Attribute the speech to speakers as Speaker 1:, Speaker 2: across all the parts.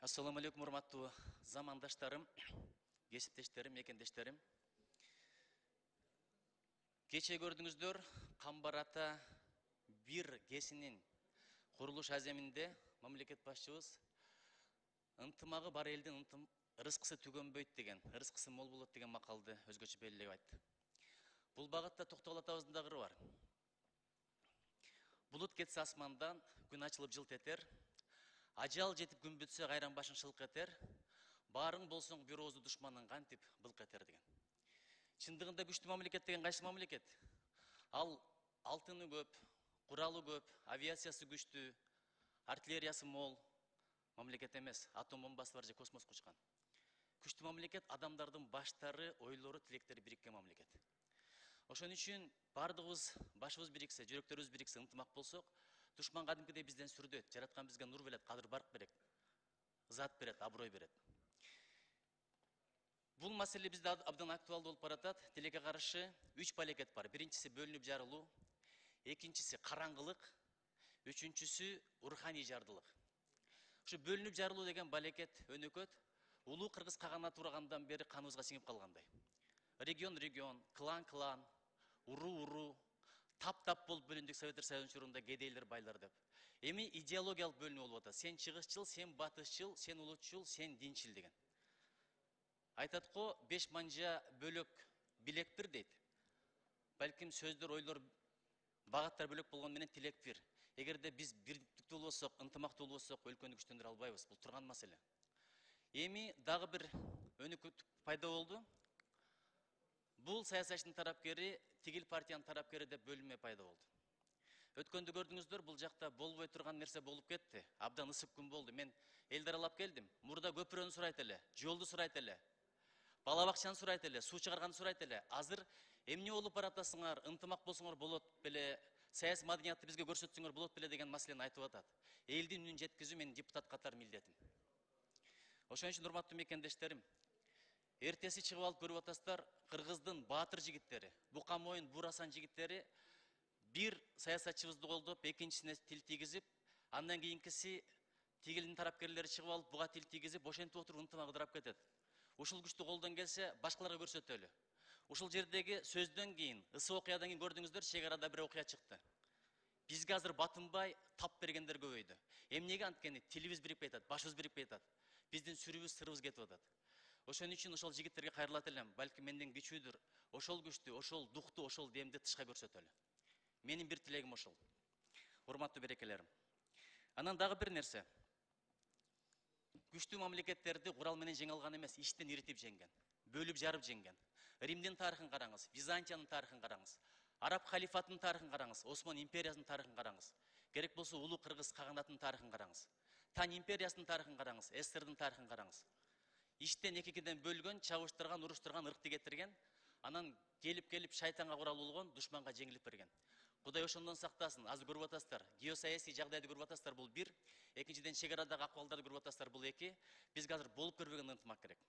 Speaker 1: Assalamu alaikum, урматтуу замандаштарым, кесиптештерим, мекендештерим. Кече көрдүңүздөр, Камбар ата бир кесинин курулуш аземинде мамлекет башчыбыз ынтымагы бар элдин ырыскысы түгөнбөйт деген, ырыскысы мол болот деген макалды өзгөчө белгилеп айтты. Бул багытта токтогул атабыздын да ыры бар. Булут кетсе асмандан, күн ачылып жылт этер. Ажал жетип күн бүтсө кайран башын шылк этер. Барың болсоң бир оозу душманың кантип былк этер деген. Чындыгында күчтүү мамлекет деген кайсы мамлекет? Ал алтыны көп, куралы көп, авиациясы күчтүү, артиллериясы мол мамлекет эмес. Атом бомбасы бар же космоско учкан. Күчтүү мамлекет адамдардын баштары, ойлору, тилектери бириккен мамлекет. Ошон үчүн бардыгыбыз башыбыз бириксе, жүрөктөрүбүз бириксе, ынтымак болсок, душман кадимкидей бизден сүрдөйт, жараткан бизге нур берет, кадыр барк берет, зат берет, аброй берет. Бул маселе бизде абдан актуалдуу болуп баратат. Тилекке каршы 3 балекет бар. Биринчиси бөлүнүп жарылуу, экинчиси караңгылык, үчүнчүсү руханий жардылык. Ушу бөлүнүп жарылуу деген балекет өнөкөт улуу кыргыз каганаты урагандан бери каныбызга сиңип калгандай. Регион, клан, уру, тап болуп бөлүндүк Советтер Союзунун учурунда кедейлер, байлар деп. Эми идеологиялык бөлүнүү болуп атат. Сен чыгышчыл, сен батышчыл, сен улутчул, сен динчил деген. Айтат го 5 манжа бөлөк билек бир дейт. Балким сөздөр, ойлор, багаттар бөлөк болгон менен тилек бир. Эгерде биз бирдиктүү болсок, ынтымактуу болсок, өлкөнү күчтөндүрө албайбыз. Бул турган маселе. Эми дагы бир өнөкөт пайда болду. Бул саясатчынын тарапкери, тигил партиянын тарапкери деп бөлүнмө пайда болду. Өткөндө көрдүңүздөр, бул жакта болбой турган нерсе болуп кетти. Абдан ысык күн болду. Мен элди аралап келдим. Мурда көпүрөнү сурайт эле, жолду сурайт эле, бала бакчаны сурайт эле, суу чыгарганды сурайт эле. Азыр эмне болуп баратасыңар, ынтымак болсоңор болот беле, саясий маданиятты бизге көрсөтсөңөр болот беле деген маселени айтып атат. Элдин үнүн жеткизүү менин депутат катары милдетим. Ошон үчүн урматтуу мекендештерим, эртеси чыгып алып көрүп атасыздар, кыргыздын баатыр жигиттери, бука моюн, бурасан жигиттери бир саясатчыбызды колдоп, экинчисине тил тийгизип, андан кийинкиси тигилдин тарапкерлери чыгып алып, буга тил тийгизип, ошентип отуруп ынтымак ыдырап кетет. Ушул күчтү колдон келсе, башкаларга көрсөтөлү. Ушул жердеги сөздөн кийин, ысы окуядан кийин көрдүңүздөр, чек арада бир окуя чыкты. Бизге азыр батынбай, тап бергендер көбөйдү. Эмнеге анткени тилибиз бирикпей атат, башыбыз бирикпей атат. Биздин сүрүбүз, сырыбыз кетип атат. Ошон үчүн ошол жигиттерге кайрылат элем, балким менден кичүүдүр. Ошол күчтү, ошол дукту, ошол демди тышка көрсөтөлү. Менин бир тилегим ошол. Урматтуу берекелерим. Анан дагы бир нерсе. Күчтүү мамлекеттерди курал менен жеңе алган эмес, иштен иритип жеңген, бөлүп жарып жеңген. Римдин тарыхын караңыз, Византиянын тарыхын караңыз, Араб халифатынын тарыхын караңыз, Осман империясынын тарыхын караңыз. Керек болсо улуу кыргыз каганатынын тарыхын караңыз. Тань империясынын тарыхын караңыз, СССРдин тарыхын караңыз. Иштен экиден бөлгөн, чабыштырган, уруштурган, ыркты кетирген, анан келип шайтанга курал болгон, душманга жеңилип берген. Кудай ошондон сактасын. Азыр көрүп атасыздар, геосаясий жагдайды көрүп атасыздар, бул бир. Экинчиден чек арадагы акыбалдарды көрүп атасыздар, бул эки. Бизге азыр болуп көрбөгөн ынтымак керек.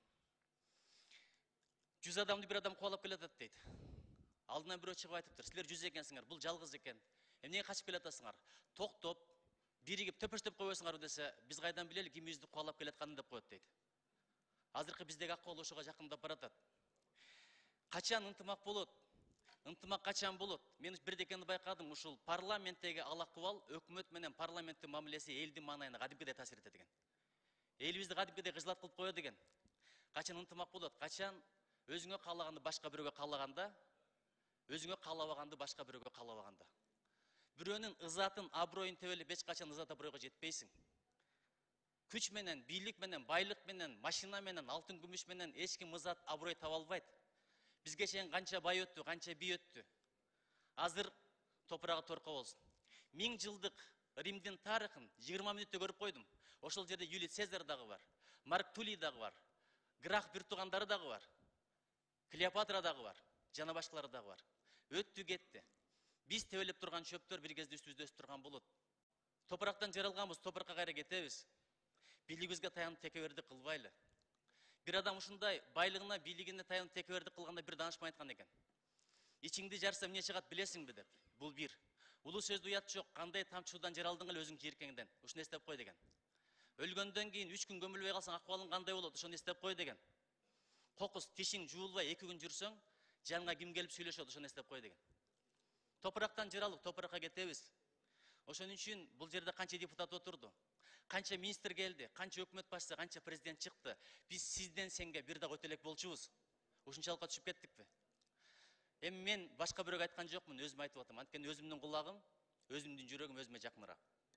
Speaker 1: 100 адамды бир адам кубалап келатат дейт. Алдынан бирөө чыгып айтыптыр, силер 100 экенсиңер, бул жалгыз экен. Эмнеге качып келатасыңар? Токтоп, биригип төпөштөп койбойсуңарбы десе, биз кайдан билели ким бизди кубалап келатканын деп коет дейт. Азыркы биздеги акыбал ошого жакындап баратат. Качан ынтымак болот? Ынтымак качан болот? Мен бирдекени байкадым, ушул парламенттеги ал акыбал өкмөт менен парламенттин мамилеси элдин маанайына кадимкидей таасир этет экен. Элибизди кадимкидей кыжылат кылып коет экен. Качан ынтымак болот? Качан өзүңө каалаганды башка бирөөгө каалаганда, өзүңө каалабаганды башка бирөөгө каалабаганда. Бирөөнүн ызатын, аброюн тебелеп эч качан ызат абройго жетпейсиң. Күч менен, бийлик менен, байлык менен, машина менен, алтын күмүш менен эч ким ызат аброй таба албайт. Бизге чейин канча бай өттү, канча бий өттү. Азыр топурагы торко болсун. 1000 жылдык Римдин тарыхын 20 мүнөттө көрүп койдум. Ошол жерде Юлий Цезарь дагы бар, Марк Тулий дагы бар, Грах бир туугандары дагы бар, Клеопатра дагы бар, жана башкалары дагы бар. Өттү кетти. Биз тебелеп турган чөптөр бир кезде үстүбүздө өсүп турган болот. Топурактан жаралганбыз, топуракка кайра кетебиз. Бийлигибизге таянып текебердик кылбайлы. Бир адам ушундай байлыгына, бийлигине таянып текебердик кылганда бир даанышман айткан экен. Ичиңди жарса эмне чыгат билесиңби деп. Бул бир. Улуу сөздө уят жок, кандай тамчы судан жаралдың эле өзүң жийиркеңден. Ушуну эстеп кой деген. Өлгөндөн кийин 3 күн көмүлбөй калсаң акыбалың кандай болот? Ошону эстеп кой деген. Кокус тишиң жуулбай 2 күн жүрсөң, жаныңа ким келип сүйлөшөт? Ошону эстеп кой деген. Топурактан жыралып, топуракка кетебиз. Ошон үчүн бул жерде канча депутат отурду? Канча министр келди? Канча өкмөт башчысы, канча президент чыкты? Биз сизден сенге бир дагы өтөлөк болчубуз. Ушунчалыкка түшүп кеттикпи? Эми мен башка бирөөгө айткан жокмун, өзүм айтып атам. Анткени өзүмдүн кулагым, өзүмдүн жүрөгүм өзүмө жакыныраак.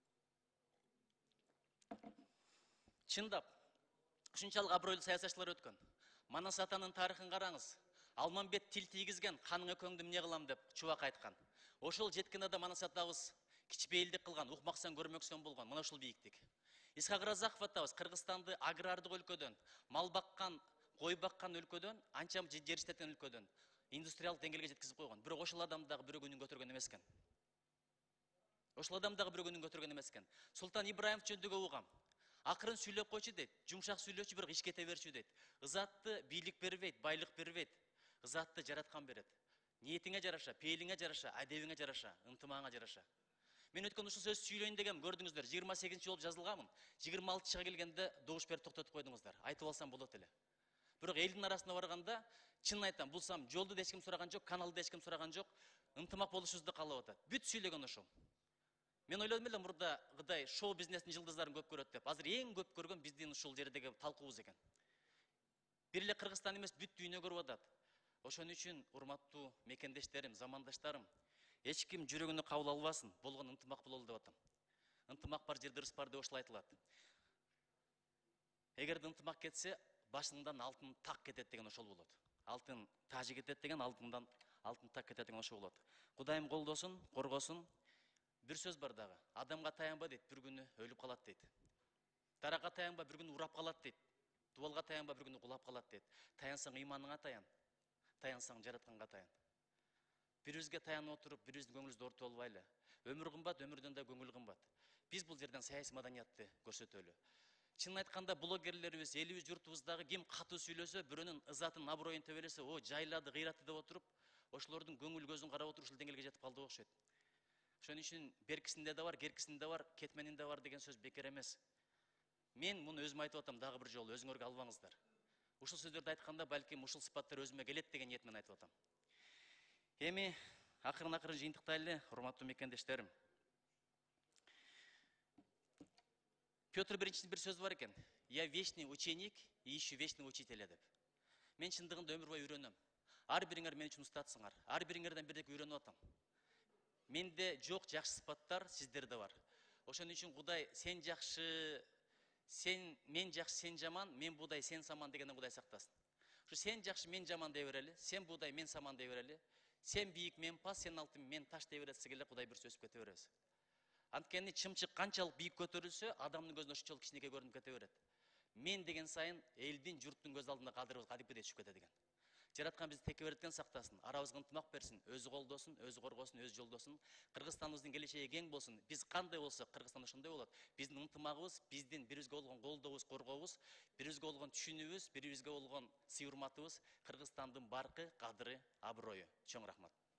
Speaker 1: Чындап, ушунчалык абройлуу саясатчылар өткөн. Манас атанын тарыхын караңыз. Алмамбет тил тийгизген, каныңа көңдү эмне кылам деп чубак айткан. Ошол жеткен ада Манас атабыз кичпейилдик кылган, укмаксан көрмөксөн болгон, мына ушул бийиктик. Исхак Разаков атабыз Кыргызстанды агрардык өлкөдөн, мал баккан, кой баккан өлкөдөн, анча жер иштеткен өлкөдөн индустриалдык деңгээлге жеткизип койгон. Бирок ошол адам дагы бирөө күнүн көтөргөн эмес экен. Ошол адам дагы бирөө күнүн көтөргөн эмес экен. Султан Ибраимов жөнүндө угам. Акырын сүйлөп койчу дейт, жумшак сүйлөчү, бирок ишке кете берчү дейт. Ызатты бийлик бербейт, байлык бербейт. Ызатты жараткан берет. Ниетиңе жараша, пейилиңе жараша, адебиңе жараша, ынтымагыңа жараша. Мен өткөн ушул сөз сүйлөйүн дегем, көрдүңүздөр, 28-чи болуп жазылганмын. 26-чыга келгенде добуш берип токтотуп койдуңуздар. Айтып алсам болот эле. Бирок элдин арасына барганда, чын айтам, булсам жолду да эч ким сураган жок, каналды да эч ким сураган жок. Ынтымак болушубузду каалап атат. Бүт сүйлөгөн ошол. Мен ойлодум эле мурда кыдай шоу бизнестин жылдыздарын көп көрөт деп. Азыр эң көп көргөн биздин ушул жердеги талкуубуз экен. Бир эле Кыргызстан эмес, бүт дүйнө көрүп атат. Ошон үчүн урматтуу мекендештерим, замандаштарым, эч ким жүрөгүнө кабыл албасын, болгон ынтымак бололу деп атам. Ынтымак бар жерде ырыс бар деп ошол айтылат. Эгерде ынтымак кетсе, башыңдан алтын так кетет деген ошол болот. Алтын тажы кетет деген, алтындан алтын так кетет деген ошол болот. Кудайым колдосун, коргосун. Бир сөз бар дагы. Адамга таянба дейт, бир күнү өлүп калат дейт. Дарага таянба, бир күнү урап калат дейт. Дубалга таянба, бир күнү кулап калат дейт. Таянсаң ыйманыңа таян. Таянсаң жаратканга таян. Бирибизге таянып отуруп, бирибиздин көңүлүбүздү ортуп албайлы. Өмүр кымбат, өмүрдөн да көңүл кымбат. Биз бул жерден саясий маданиятты көрсөтөлү. Чын айтканда блогерлерибиз, элибиз, журтубуздагы ким катуу сүйлөсө, бирөөнүн ызатын, аброюн тебелесе, о, жайлады, кыйраты деп отуруп, ошолордун көңүл көзүн карап отуруп ушул деңгээлге жетип калды окшойт. Ошон үчүн беркисинде да бар, керкисинде бар, кетменинде бар деген сөз бекер эмес. Мен муну өзүм айтып атам, дагы бир жолу өзүңөргө албаңыздар. Ушул сөздөрдү айтканда балким ушул сыпаттар өзүмө келет деген ниет менен айтып атам. Эми акырын жыйынтыктайлы, урматтуу мекендештерим. Петр Биринчинин бир сөзү бар экен. Я вечный ученик и ищу вечного учителя деп. Мен чындыгында өмүр бою үйрөнөм. Ар бириңер мен үчүн устатсыңар. Ар бириңерден бирдеке үйрөнүп атам. Менде жок жакшы сыпаттар, сиздерде бар. Ошон үчүн Кудай сен жакшы, мен жакшы, сен жаман, мен будай, сен саман дегенден Кудай сактасын. Ушу сен жакшы, мен жаман дей берели, сен будай, мен саман дей берели, сен бийик, мен пас, сен алтын, мен таш дей бересиз эле Кудай бир өсүп кете беребиз. Анткени чымчык канчалык бийик көтөрүлсө, адамдын көзүнө ошончолук кичинекей көрүнүп кете берет. Мен деген сайын элдин, журттун көз алдында кадырыбыз кадипкидей түшүп кетет экен. Жараткан бизди текеберден сактасын, арабызга ынтымак берсин, өзү колдосун, өзү коргосун, өзү жолдосун. Кыргызстаныбыздын келечеги кең болсун. Биз кандай болсок, Кыргызстан ошондой болот. Биздин ынтымагыбыз, биздин бирибизге болгон колдообуз, коргообуз, бирибизге болгон түшүнүүбүз, бирибизге болгон сый урматыбыз Кыргызстандын баркы, кадыры, аброю. Чоң рахмат.